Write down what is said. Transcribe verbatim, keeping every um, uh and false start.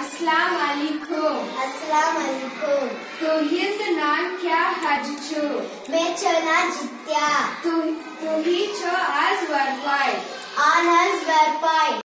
अस्सलाम वालेकुम। अस्सलाम वालेकुम। तो हिंद नाम क्या हज छो? मैं चना जित्या। तू तू ही छो आज वर्पाई। आन हज वर्पाई।